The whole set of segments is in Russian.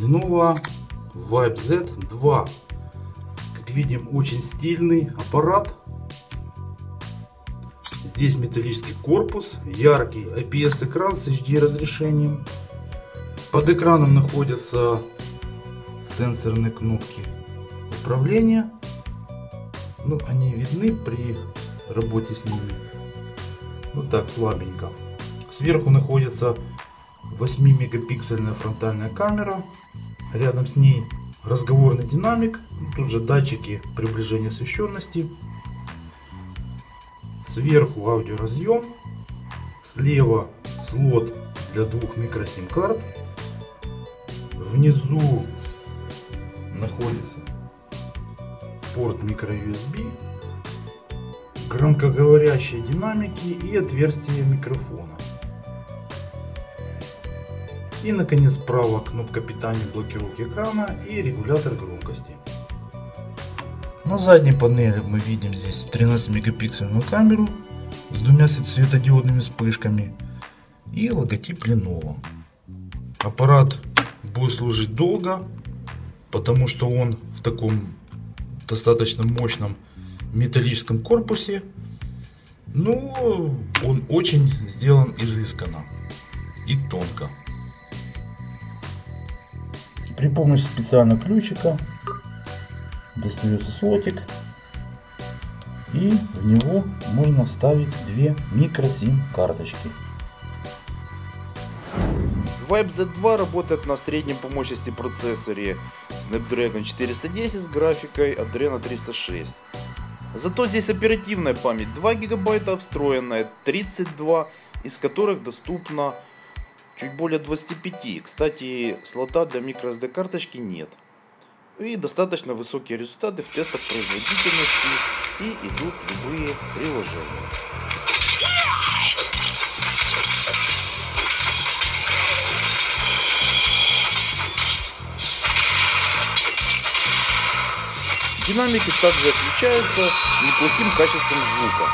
Lenovo Vibe Z2. Как видим, очень стильный аппарат. Здесь металлический корпус, яркий IPS экран с HD разрешением. Под экраном находятся сенсорные кнопки управления. Ну, они видны при работе с ними. Вот так, слабенько. Сверху находится 8-мегапиксельная фронтальная камера. Рядом с ней разговорный динамик. Тут же датчики приближения освещенности. Сверху аудиоразъем. Слева слот для 2 микросим карт. Внизу находится порт microUSB, громкоговорящие динамики и отверстие микрофона. И наконец справа кнопка питания, блокировки экрана и регулятор громкости. На задней панели мы видим здесь 13-мегапиксельную камеру с 2 светодиодными вспышками и логотип Lenovo. Аппарат будет служить долго, потому что он в таком достаточно мощном металлическом корпусе. Но он очень сделан изысканно и тонко. При помощи специального ключика достается слотик, и в него можно вставить 2 микросим карточки. Vibe Z2 работает на среднем по мощности процессоре Snapdragon 410 с графикой Adreno 306. Зато здесь оперативная память 2 ГБ, встроенная 32, из которых доступно чуть более 25. Кстати, слота для microSD карточки нет. И достаточно высокие результаты в тестах производительности, и идут любые приложения. Динамики также отличаются неплохим качеством звука.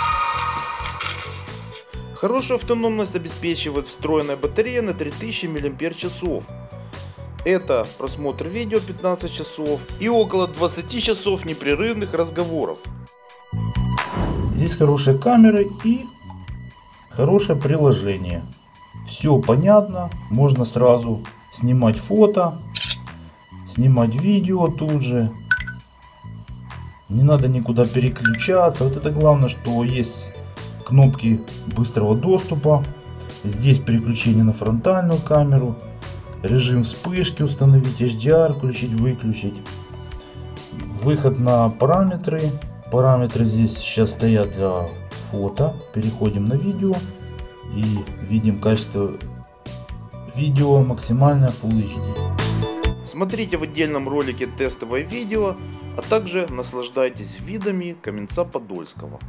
Хорошую автономность обеспечивает встроенная батарея на 3000 мАч. Это просмотр видео 15 часов и около 20 часов непрерывных разговоров. Здесь хорошие камеры и хорошее приложение. Все понятно, можно сразу снимать фото, снимать видео тут же. Не надо никуда переключаться. Вот это главное, что есть кнопки быстрого доступа. Здесь переключение на фронтальную камеру. Режим вспышки установить, HDR включить-выключить. Выход на параметры. Параметры здесь сейчас стоят для фото. Переходим на видео. И видим качество видео максимальное Full HD. Смотрите в отдельном ролике тестовое видео, а также наслаждайтесь видами Каменца-Подольского.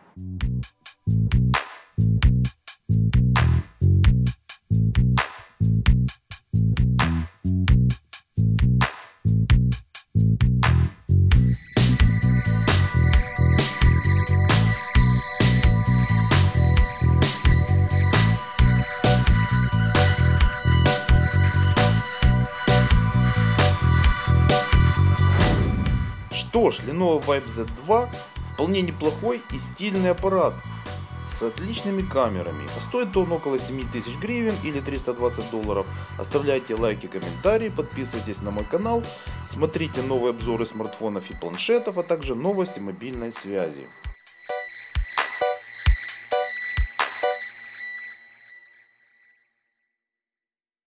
Что ж, Lenovo Vibe Z2 вполне неплохой и стильный аппарат с отличными камерами. А стоит он около 7000 гривен или $320. Оставляйте лайки, комментарии, подписывайтесь на мой канал, смотрите новые обзоры смартфонов и планшетов, а также новости мобильной связи.